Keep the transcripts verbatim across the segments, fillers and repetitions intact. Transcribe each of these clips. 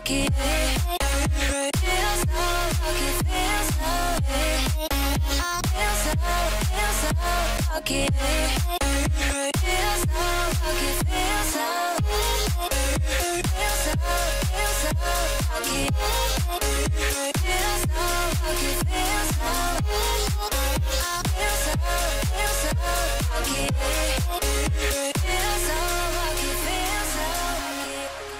lucky. Feel so lucky, feel so Feel so, feel so lucky. Feel so lucky, feel so Feel so, feel so lucky. Feel so lucky, feel so Feel so, feel so lucky. Feel so lucky, feel so lucky.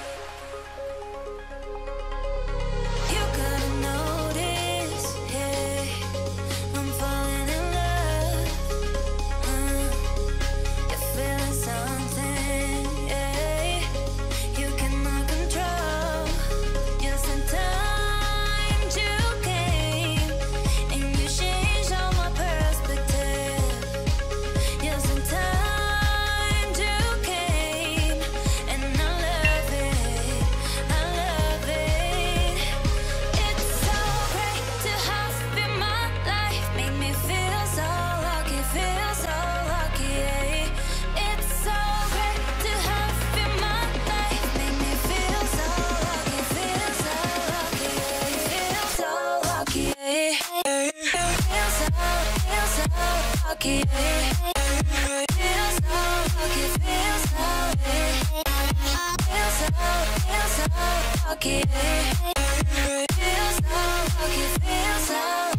You gotta notice, yeah, I'm falling in love. Uh, you're feeling something, yeah, you cannot control. Just in time you came, and you changed all my perspective. Just in time you came, and I love it, I love it. It's so great to have in my life, make me feel so lucky, feel so lucky. Yeah. It's so great to have in my life, make me feel so lucky, feel so lucky. Yeah. Feel so lucky. Yeah. Feel so, feel so lucky. Yeah. Feel so lucky, feel so Feel so, feel so lucky. Feel so lucky, feel so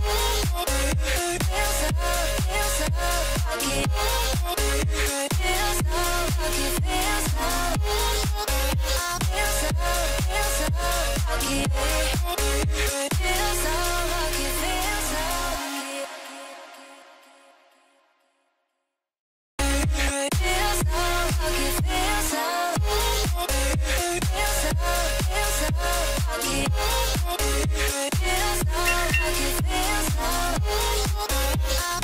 Feel so, feel so lucky. Feel so lucky, feel so Feel so, feel so lucky. Feel so lucky, feel so lucky. Feel so lucky, feel so Feel so, feel so lucky. Feel so lucky, feel so